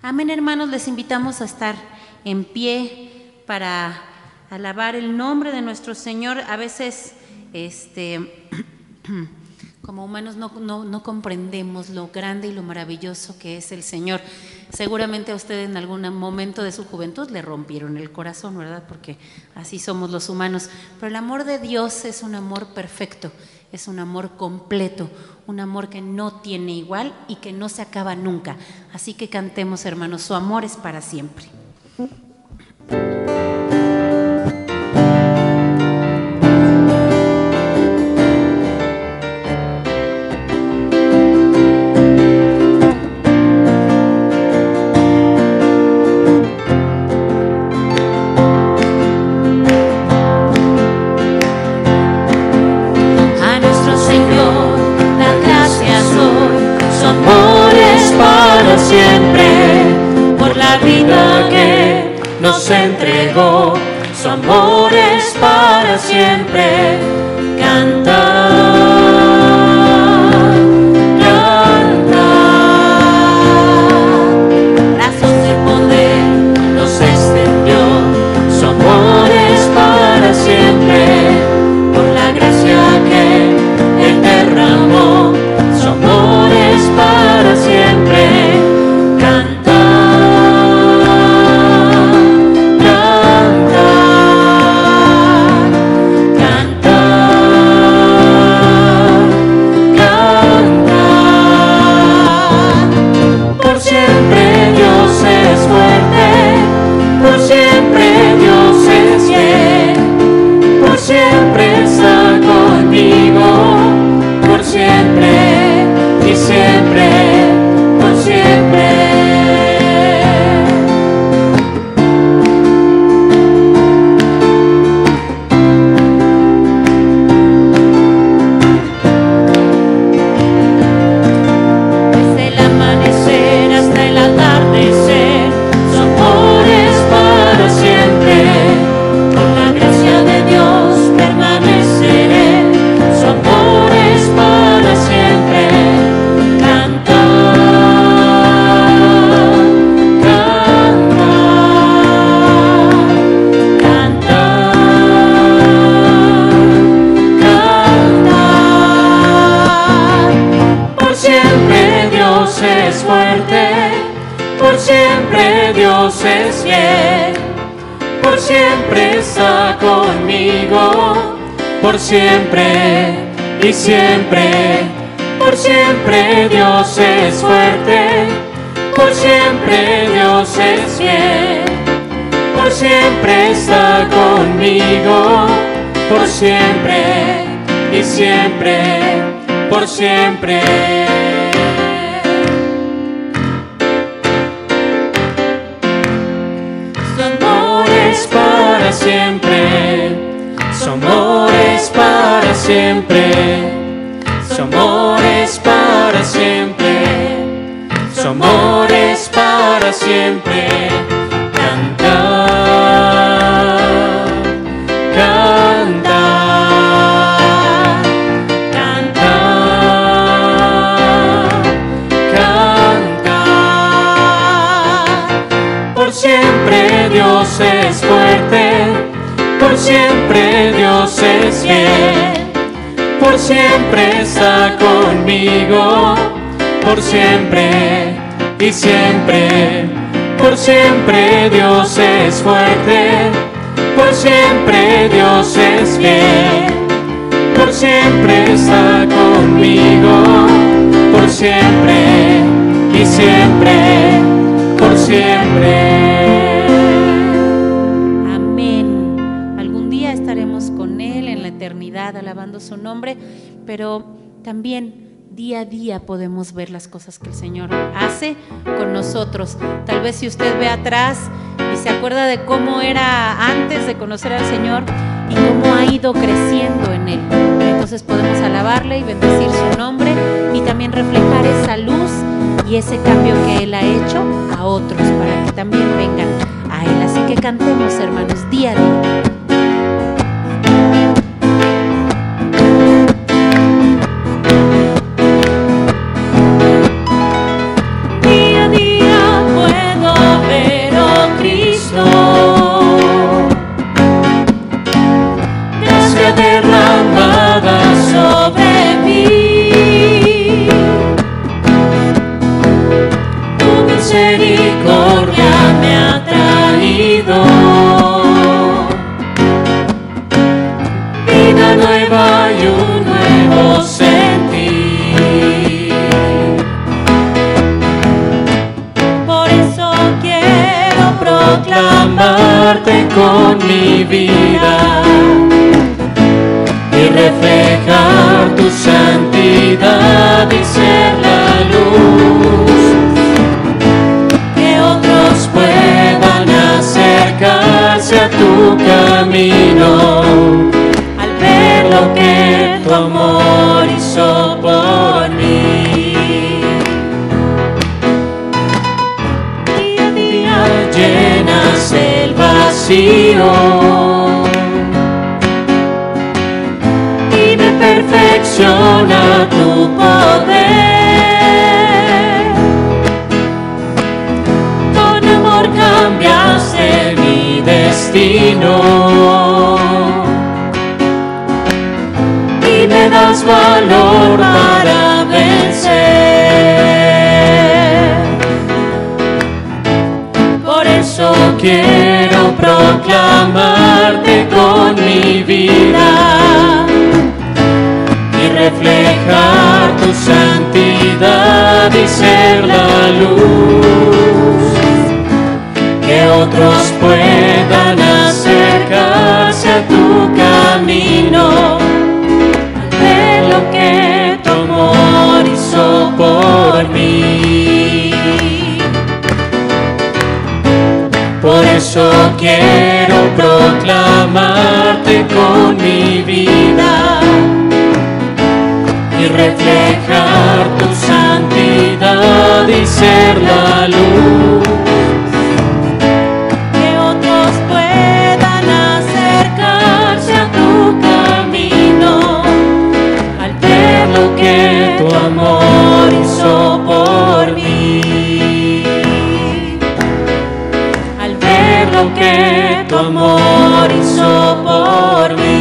Amén, hermanos, les invitamos a estar en pie para alabar el nombre de nuestro Señor. A veces, como humanos no comprendemos lo grande y lo maravilloso que es el Señor. Seguramente a usted en algún momento de su juventud le rompieron el corazón, ¿verdad? Porque así somos los humanos. Pero el amor de Dios es un amor perfecto, es un amor completo, un amor que no tiene igual y que no se acaba nunca. Así que cantemos, hermanos, su amor es para siempre. Siempre, por la vida que nos entregó, su amor es para siempre. Cantar, cantar, brazos de poder nos extendió, su amor es para siempre. Por la gracia que Él derramó, su amor es para siempre. Siempre está conmigo, por siempre y siempre, por siempre. Desde el amanecer hasta el atardecer, su amor es para siempre. Por la gracia de Dios permaneceré, su amor es para siempre. Cantar, cantar, cantar, cantar. Por siempre Dios es fuerte, por siempre Dios es fiel. Por siempre está conmigo, por siempre y siempre. Por siempre Dios es fuerte, por siempre Dios es fiel. Por siempre está conmigo, por siempre y siempre, por siempre. Para siempre, su amor es para siempre, su amor es para siempre, su amor es para siempre. Cantar, cantar, cantar, cantar. Por siempre Dios es fuerte, por siempre Dios es fiel, por siempre está conmigo, por siempre y siempre. Por siempre Dios es fuerte, por siempre Dios es fiel, por siempre está conmigo, por siempre y siempre, por siempre. Alabando su nombre, pero también día a día podemos ver las cosas que el Señor hace con nosotros. Tal vez si usted ve atrás y se acuerda de cómo era antes de conocer al Señor y cómo ha ido creciendo en Él, entonces podemos alabarle y bendecir su nombre y también reflejar esa luz y ese cambio que Él ha hecho a otros para que también vengan a Él. Así que cantemos, hermanos, día a día. Día a día puedo derramada sobre mí. Tu misericordia me ha traído vida nueva y un nuevo sentir. Por eso quiero proclamarte con mi vida y reflejar tu santidad y ser la luz, que otros puedan acercarse a tu camino al ver lo que tu amor hizo por mí. Día a día llenas el vacío y me perfecciona tu poder. Con amor cambiaste mi destino y me das valor para vencer. Por eso quiero proclamarte con mi vida y reflejar tu santidad y ser la luz, que otros puedan acercarse a tu camino al ver lo que tu amor hizo por mí. Por eso quiero proclamarte con mi vida y reflejar tu santidad y ser la luz, que otros puedan acercarse a tu camino al ver lo que tu amor hizo por mí, al ver lo que tu amor hizo por mí,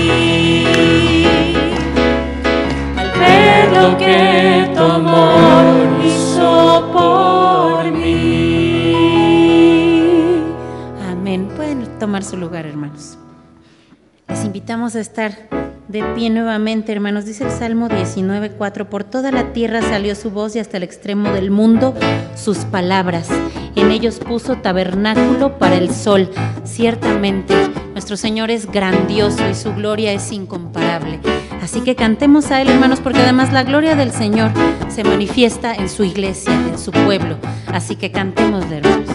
lo que tu amor hizo por mí. Amén. Pueden tomar su lugar, hermanos. Les invitamos a estar de pie nuevamente, hermanos. Dice el Salmo 19:4: por toda la tierra salió su voz y hasta el extremo del mundo sus palabras. En ellos puso tabernáculo para el sol. Ciertamente, nuestro Señor es grandioso y su gloria es incomparable. Así que cantemos a Él, hermanos, porque además la gloria del Señor se manifiesta en su iglesia, en su pueblo. Así que cantémosle, hermanos.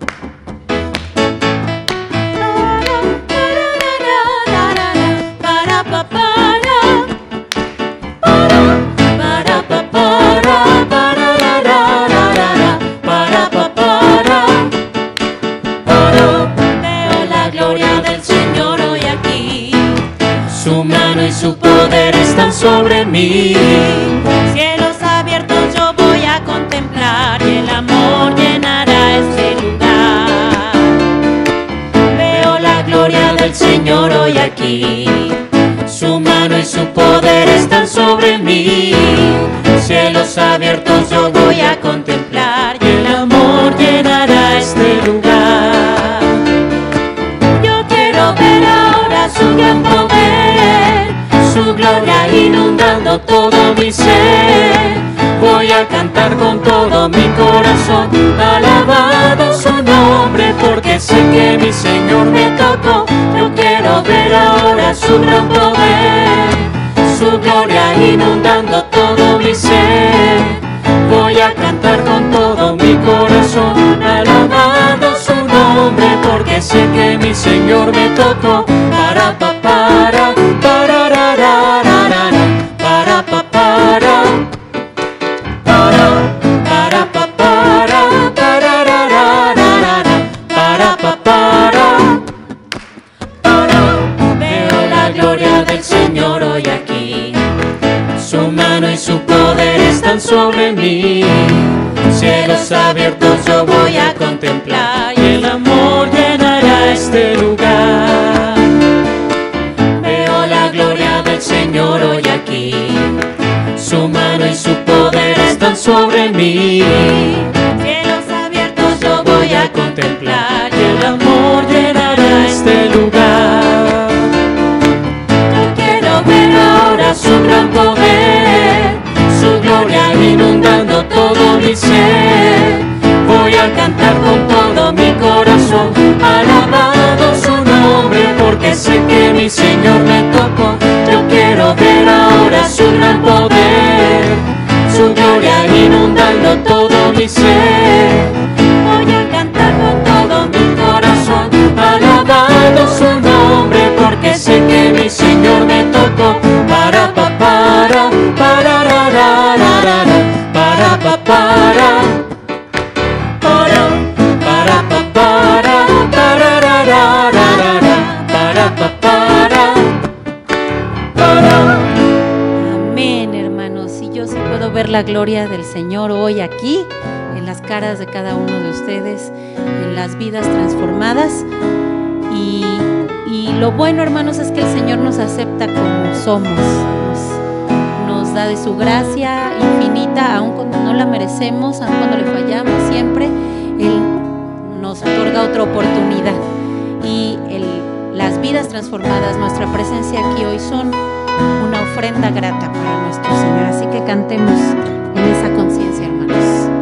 Su mano y su poder están sobre mí. Cielos abiertos yo voy a contemplar y el amor llenará este lugar. Veo la gloria del Señor hoy aquí. Su mano y su poder están sobre mí. Cielos abiertos yo voy a contemplar y el amor llenará este lugar. Yo quiero ver ahora su gran poder, su gloria inundando todo mi ser. Voy a cantar con todo mi corazón, alabado su nombre, porque sé que mi Señor me tocó. Yo quiero ver ahora su gran poder, su gloria inundando todo mi ser. Voy a cantar con todo mi corazón, alabado su nombre, porque sé que mi Señor me tocó. Para pa para para ra ra ra ra, para pa para para pa para para ra ra ra ra, para pa para. Veo la gloria del Señor hoy aquí. Su mano y su poder están sobre mí. Cielos abiertos yo voy a contemplar y el amor llenará este lugar. Veo la su mano y su poder están sobre mí. Cielos abiertos yo voy a contemplar Y el amor llenará este lugar. Yo quiero ver ahora su gran poder, su gloria inundando todo mi ser. Voy a cantar con todo mi corazón, alabado su nombre, porque sé que mi Señor me tocó. Yo quiero ver ahora su gran poder, su gloria inundando todo mi ser. Voy a cantar con todo mi corazón, Alabado su nombre, porque sé que mi Señor me tocó. Para pa para para ra, ra, ra, ra, ra. Para pa para para pa para ra, ra, ra, ra, ra. Para pa para. Amén, hermanos. Y yo sí puedo ver la gloria del Señor hoy aquí, en las caras de cada uno de ustedes, en las vidas transformadas. Y lo bueno, hermanos, es que el Señor nos acepta como somos, nos da de su gracia infinita, aun cuando no la merecemos, aun cuando le fallamos, siempre Él nos otorga otra oportunidad. Y las vidas transformadas, nuestra presencia aquí hoy son una ofrenda grata para nuestro Señor. Así que cantemos en esa conciencia, hermanos.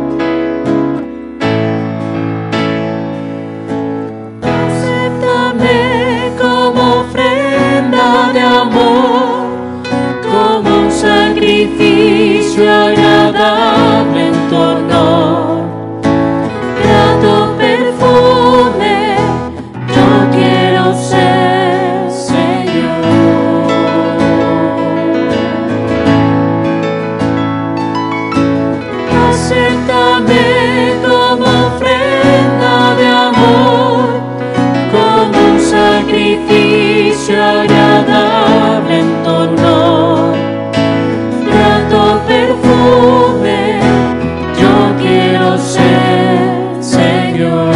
Acéptame como ofrenda de amor, como un sacrificio agradable en tu honor. Grato perfume, yo quiero ser, Señor. Acéptame como ofrenda de amor, como un sacrificio agradable en tu honor. Grato perfume, yo quiero ser, Señor.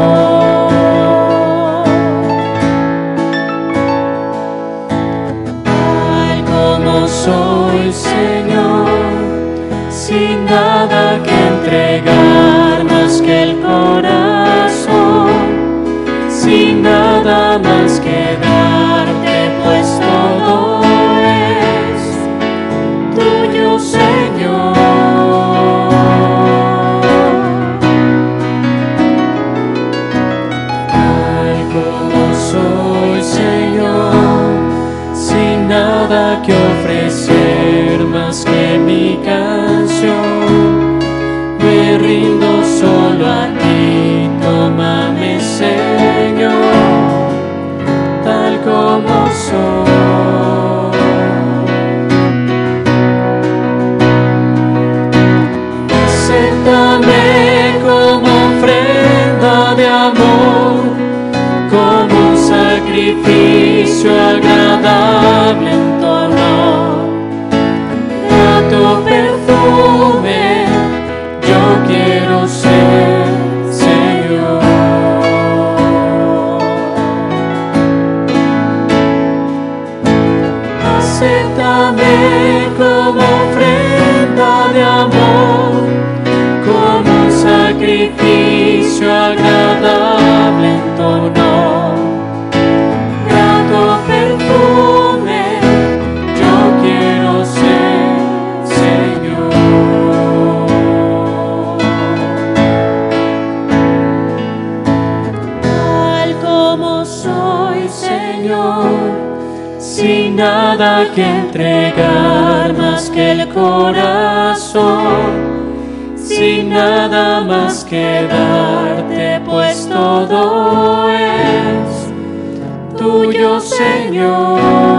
Tal como soy, Señor, sin nada que entregar más que el corazón, sin nada más que darte, pues todo es tuyo, Señor. Tal como soy, Señor, sin nada que ofrecer más que mi canción, me rindo solo a ti, tómame, Señor, tal como soy. Acéptame como ofrenda de amor, como un sacrificio agradable en tu honor. Grato perfume, yo quiero ser, Señor. Acéptame como ofrenda de amor, como un sacrificio agradable en tu honor. Grato perfume, yo quiero ser, Señor. Tal como soy, Señor, sin nada que entregar más que el corazón, sin nada más que darte, pues todo es tuyo, Señor.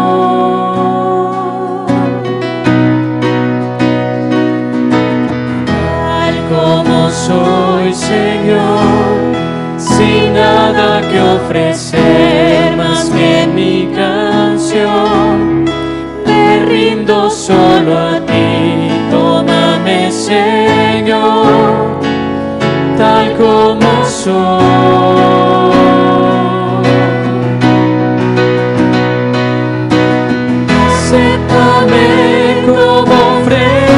Tal como soy, Señor, sin nada que ofrecer más que mi canción, me rindo solo a ti, tómame, Señor, tal como soy. Acéptame como ofrenda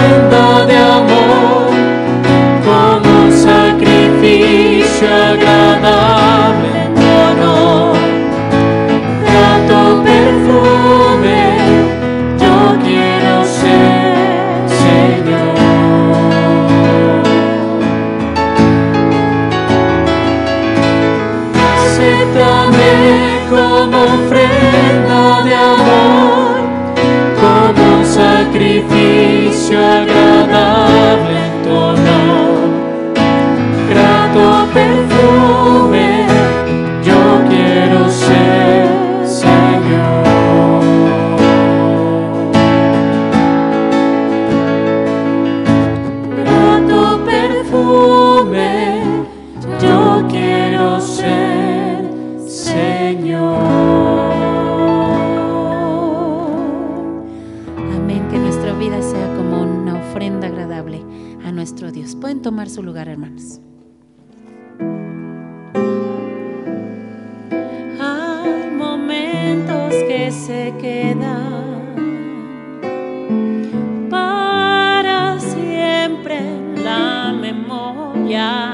Pueden tomar su lugar, hermanos. Hay momentos que se quedan para siempre en la memoria,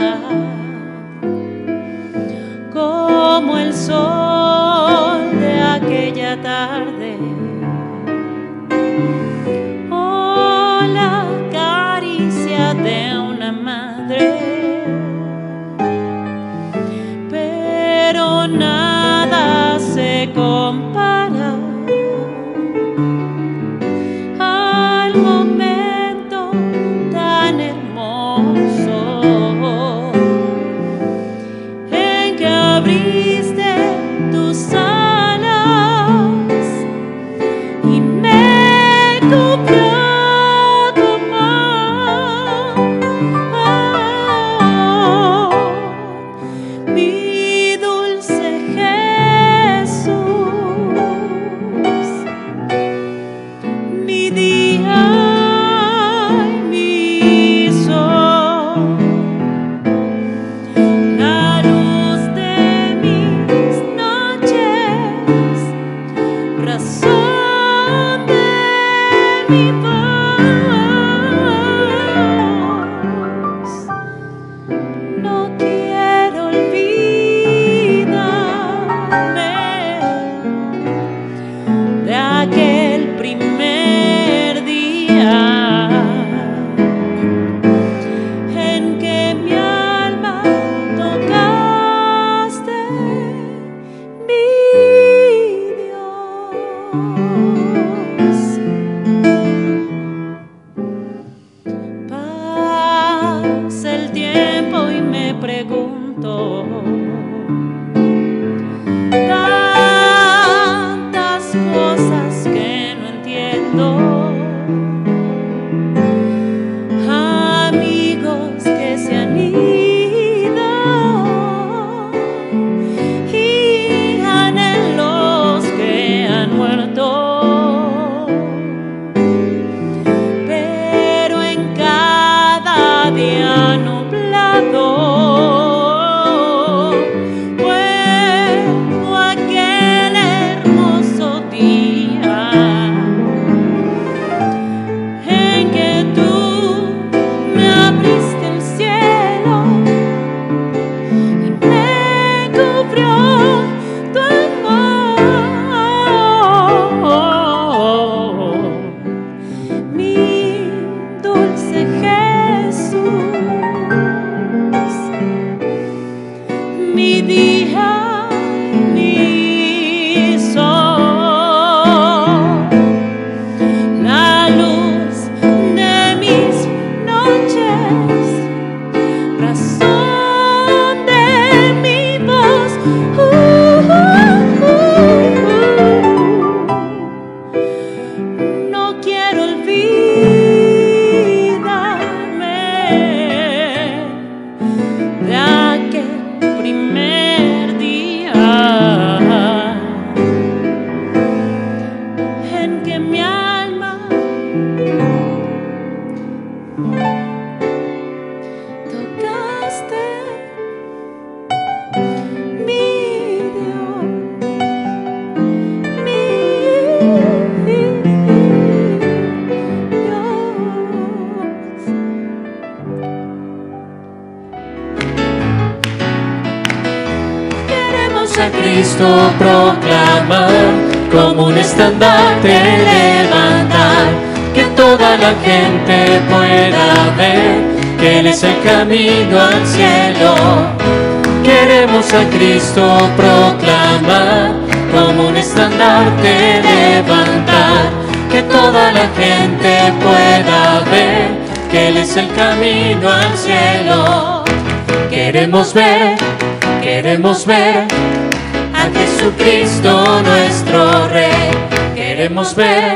como el sol de aquella tarde o la caricia de una madre, pero nada se compara al momento tan hermoso en que abriste tus alas y me cubrió tu amor, mi dulce Jesús, mi día y mi sol, la luz de mis noches, razón de mi voz. No quiero olvidarme de aquel primer día en que mi alma tocaste, mi Dios. Pasa el tiempo y me pregunto tantas cosas que no entiendo, amigos que se han ido y anhelos que han muerto, pero en cada día nublado vuelvo a aquel hermoso día en que tú me abriste el cielo y me cubrió tu amor, mi dulce Jesús, mi día y mi sol, la luz de mis noches, razón de mi voz. No quiero olvidarme de aquel primer día en que mi alma tocaste, mi Dios, mi Dios. Queremos a Cristo proclamar, como un estandarte levantar, que toda la gente pueda ver que Él es el camino al cielo. Queremos a Cristo proclamar, como un estandarte levantar, que toda la gente pueda ver que Él es el camino al cielo. Queremos ver a Jesucristo nuestro Rey. Queremos ver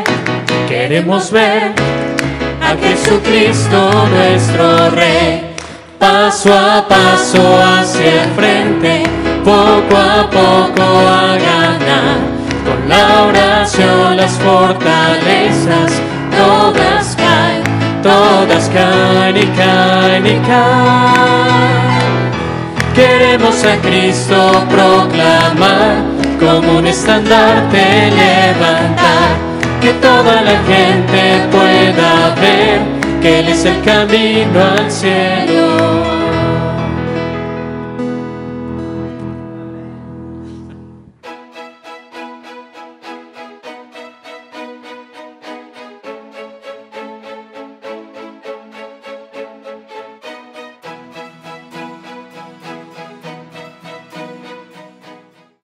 a Jesucristo nuestro Rey. Paso a paso hacia el frente, poco a poco a ganar. Con la oración las fortalezas todas caen, todas todas caen y caen y caen. Queremos a Cristo proclamar, como un estandarte levantar, que toda la gente pueda ver que Él es el camino al cielo.